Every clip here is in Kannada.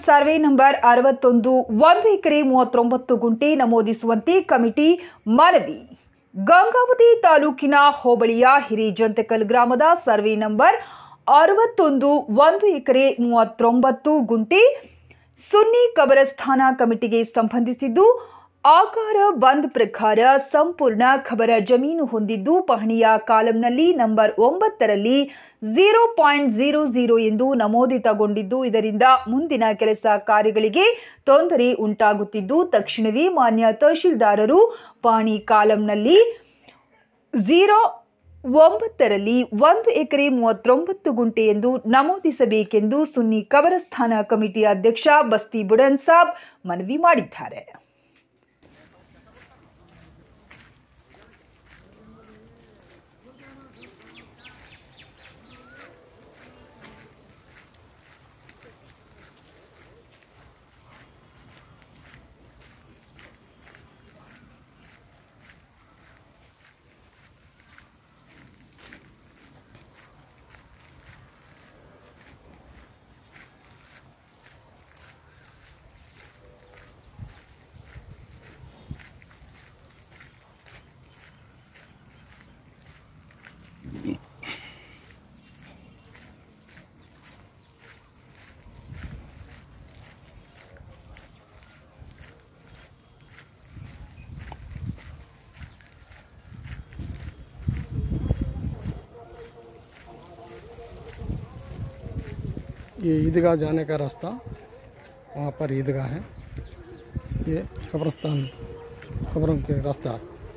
ಸರ್ವೆ ನಂಬರ್ 61 1 ಎಕರೆ 39 ಗುಂಟೆ ನಮೂದಿಸುವಂತೆ ಕಮಿಟಿ ಮನವಿ. ಗಂಗಾವತಿ ತಾಲೂಕಿನ ಹೋಬಳಿಯ ಹಿರೇಜಂತಕಲ್ ಗ್ರಾಮದ ಸರ್ವೆ ನಂಬರ್ 61 1 ಎಕರೆ 39 ಗುಂಟೆ ಸುನ್ನಿ ಕಬರಸ್ಥಾನ ಕಮಿಟಿಗೆ ಸಂಬಂಧಿಸಿದ್ದು ಆಕಾರ ಬಂದ್ ಪ್ರಕಾರ ಸಂಪೂರ್ಣ ಖಬರ ಜಮೀನು ಹೊಂದಿದ್ದು ಪಹಣಿಯ ಕಾಲಂನಲ್ಲಿ ನಂಬರ್ 9ರಲ್ಲಿ 0.00 ಎಂದು ನಮೂದಿತಗೊಂಡಿದ್ದು ಇದರಿಂದ ಮುಂದಿನ ಕೆಲಸ ಕಾರ್ಯಗಳಿಗೆ ತೊಂದರೆ ಉಂಟಾಗುತ್ತಿದ್ದು ತಕ್ಷಣವೇ ಮಾನ್ಯ ತಹಶೀಲ್ದಾರರು ಪಹಣಿ ಕಾಲಂನಲ್ಲಿ 09ರಲ್ಲಿ 1 ಎಕರೆ 39 ಗುಂಟೆ ಎಂದು ನಮೂದಿಸಬೇಕೆಂದು ಸುನ್ನಿ ಕಬರಸ್ಥಾನ ಕಮಿಟಿ ಅಧ್ಯಕ್ಷ ಬಸ್ತಿ ಬುಡನ್ ಸಾಬ್ ಮನವಿ ಮಾಡಿದ್ದಾರೆ. ये ईदगाह जाने का रास्ता, वहाँ पर ईदगाह है। ये कब्रिस्तान कब्रों के रास्ता।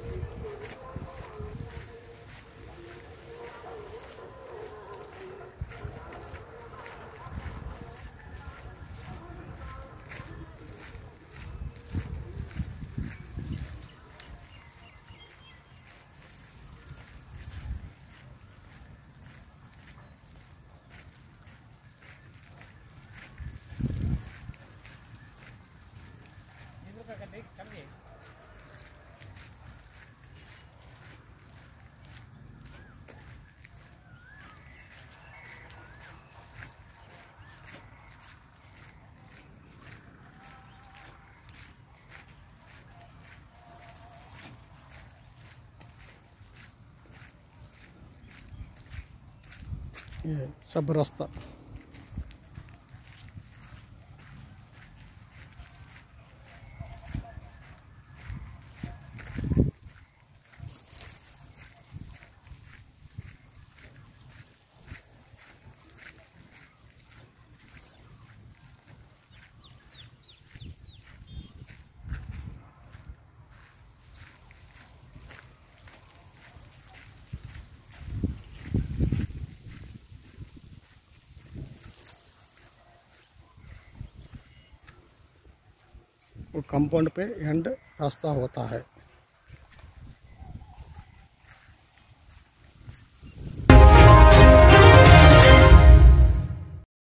ये सब रास्ता वो कंपाउंड पे एंड रास्ता होता है।